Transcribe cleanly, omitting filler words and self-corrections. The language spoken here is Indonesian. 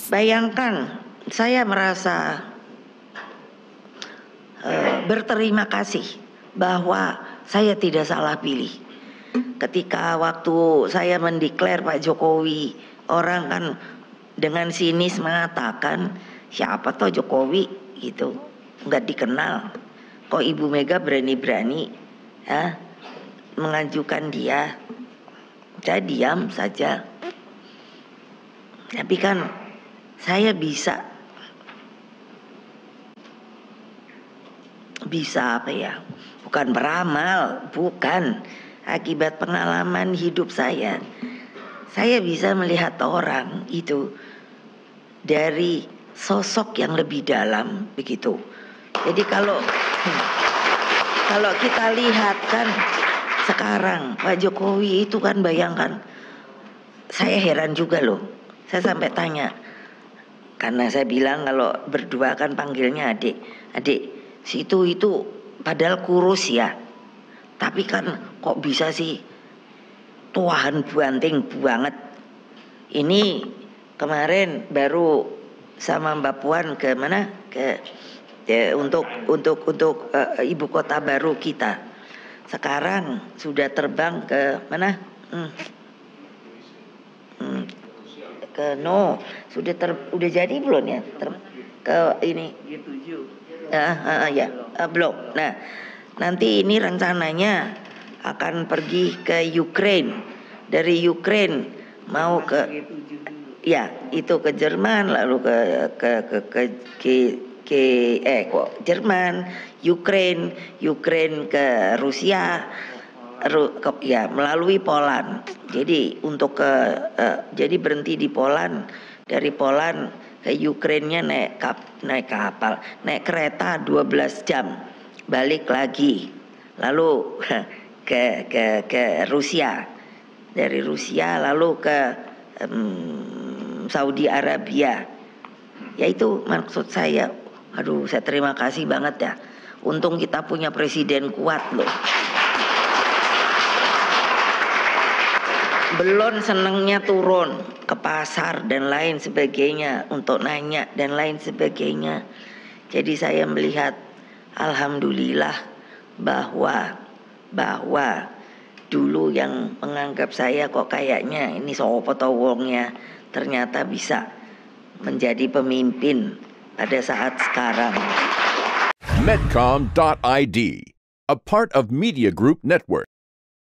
Bayangkan, saya merasa berterima kasih bahwa saya tidak salah pilih. Ketika waktu saya mendeklar Pak Jokowi, orang kan dengan sinis mengatakan siapa toh Jokowi gitu, nggak dikenal. Kok Ibu Mega berani-berani ya, mengajukan dia. Saya diam saja. Tapi kan saya bisa apa ya? Bukan beramal, bukan. Akibat pengalaman hidup saya bisa melihat orang itu dari sosok yang lebih dalam begitu. Jadi kalau kita lihat kan sekarang Pak Jokowi itu kan, bayangkan, saya heran juga loh. Saya sampai tanya, karena saya bilang kalau berdua kan panggilnya adik situ itu padahal kurus ya, tapi kan kok bisa sih tuahan banting banget. Ini kemarin baru sama Mbak Puan ke mana, untuk ibu kota baru kita. Sekarang sudah terbang ke mana? Udah jadi belum ya? Ke ini belum. Nah, nanti ini rencananya akan pergi ke Ukraine. Dari Ukraine mau ke itu ke Jerman, lalu Jerman, Ukraine ke Rusia, melalui Poland. Jadi jadi berhenti di Poland, dari Poland ke Ukraine-nya naik kapal, naik kereta 12 jam, balik lagi, lalu ke Rusia, dari Rusia lalu ke Saudi Arabia. Ya itu maksud saya. Aduh, saya terima kasih banget ya. Untung kita punya presiden kuat loh. Belum senengnya turun ke pasar dan lain sebagainya untuk nanya dan lain sebagainya. Jadi saya melihat alhamdulillah bahwa dulu yang menganggap saya kok kayaknya ini sopo to wongnya, ternyata bisa menjadi pemimpin pada saat sekarang. Medcom.id, a part of Media Group Network.